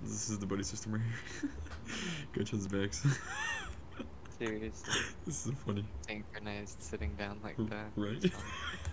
This is the buddy system right here. Gotcha's backs. Seriously. This is funny. Synchronized sitting down like that. Right? So.